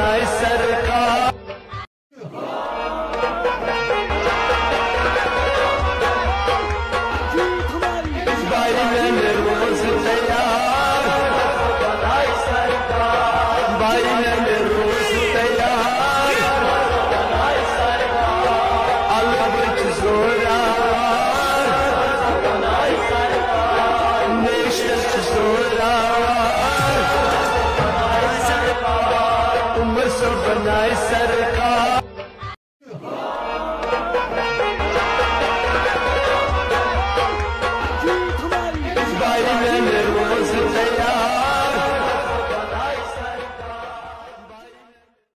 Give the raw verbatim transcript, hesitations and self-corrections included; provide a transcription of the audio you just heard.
बनाए सरकार। भाई मैंने रोज तैयार बनाए सरकार, भाई मैंने रोज तैयार बनाए सरकार। अलग जोरा बनाए सरकार, नेशनल जोरा बनाए सरकार, उम्र सब बनाए सरकार।